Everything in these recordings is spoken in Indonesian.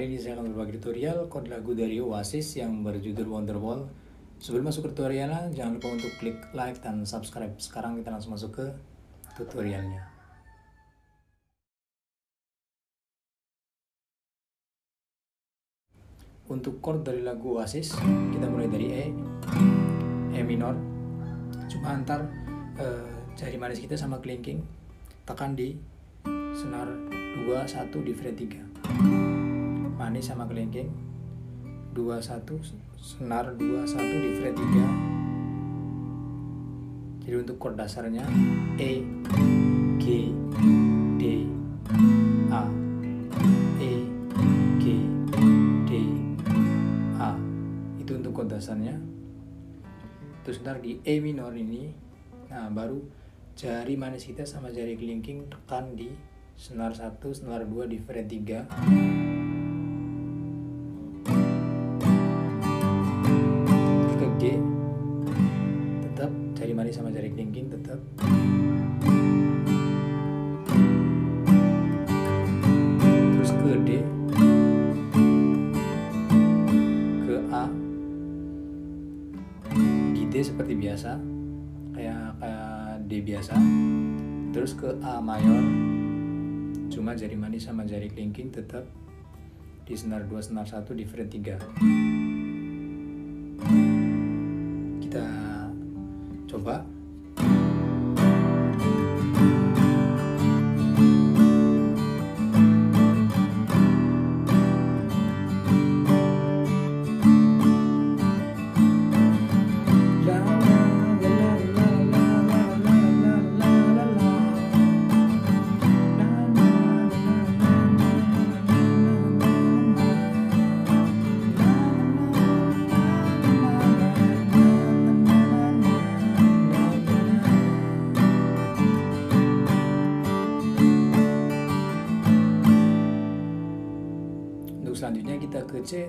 Kali ini saya akan berbagi tutorial chord lagu dari Oasis yang berjudul Wonderwall. Sebelum masuk ke tutorialnya, jangan lupa untuk klik like dan subscribe. Sekarang kita langsung masuk ke tutorialnya. Untuk chord dari lagu Oasis, kita mulai dari E minor. Cuma antar jari manis kita sama kelingking tekan di senar 2 1 di fret 3. Manis sama kelingking 2 1 senar 2 1 di fret 3. Jadi untuk chord dasarnya E, G, D, A, E, G, D, A. Itu untuk chord dasarnya. Terus ntar di E minor ini, nah baru jari manis kita sama jari kelingking tekan di senar 1 senar 2 di fret 3. G, tetap jari manis sama jari kelingking tetap. Terus ke D, ke A, di D seperti biasa, kayak D biasa. Terus ke A mayor, cuma jari manis sama jari kelingking tetap di senar 2 senar 1 di fret 3. Kita coba. Selanjutnya kita ke C.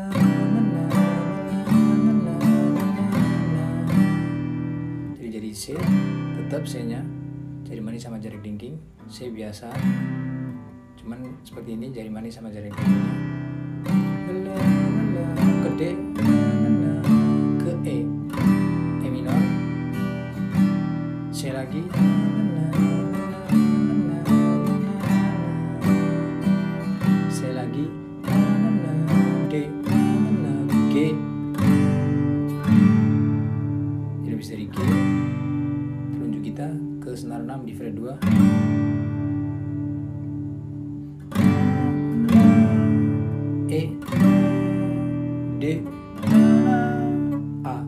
Jadi C, tetap C nya jari manis sama jari kelingking, C biasa, cuman seperti ini jari manis sama jari kelingkingnya. Ke D, ke E minor, C lagi, C lagi, D, G. Jadi bisa dari G, telunjuk kita ke senar 6 di fret 2. E, D, A.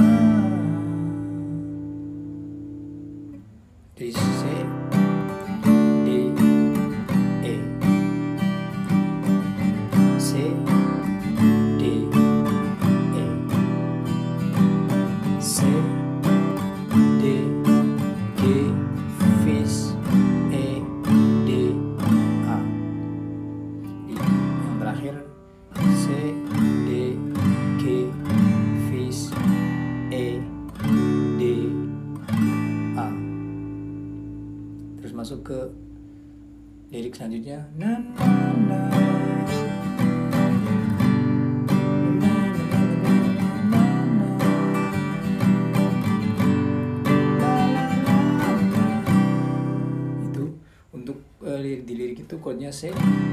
Jadi C, D, E, C, D, E, C, D, G, fis, E, D, A. Yang terakhir C, D, G, fis, E, D, A. Terus masuk ke lirik selanjutnya. Di lirik itu chordnya C,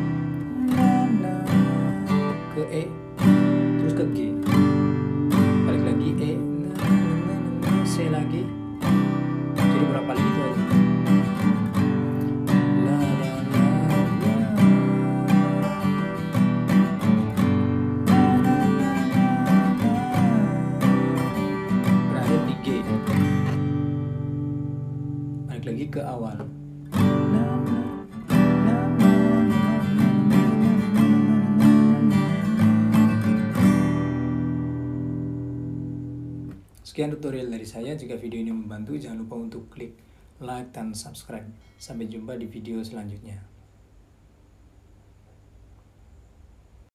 ke E, terus ke G, balik lagi E, C lagi, jadi berapa kali gitu aja. Berakhir di G, balik lagi ke awal. Sekian tutorial dari saya. Jika video ini membantu, jangan lupa untuk klik like dan subscribe. Sampai jumpa di video selanjutnya.